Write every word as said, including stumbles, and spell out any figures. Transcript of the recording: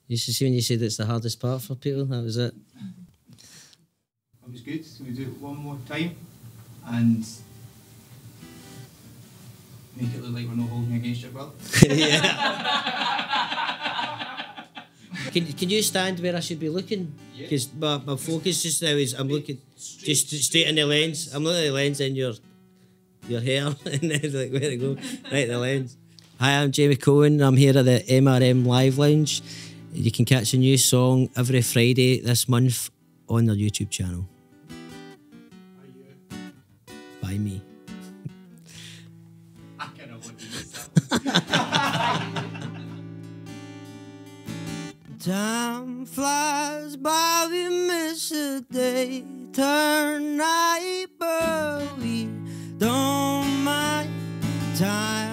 You should see when you said it's the hardest part for people. That was it. It was good. So we do it one more time and make it look like we're not holding against your brother. Yeah. Can Can you stand where I should be looking? Because yeah. my, my focus just now is I'm looking just straight in the lens. I'm looking at the lens in your your hair and then like where to go. Right in the lens. Hi, I'm Jamie Coleman. I'm here at the M R M Live Lounge. You can catch a new song every Friday this month on their YouTube channel. By me. I kind of want to miss that. Time flies by, we miss the day, turn night, but we don't mind. Time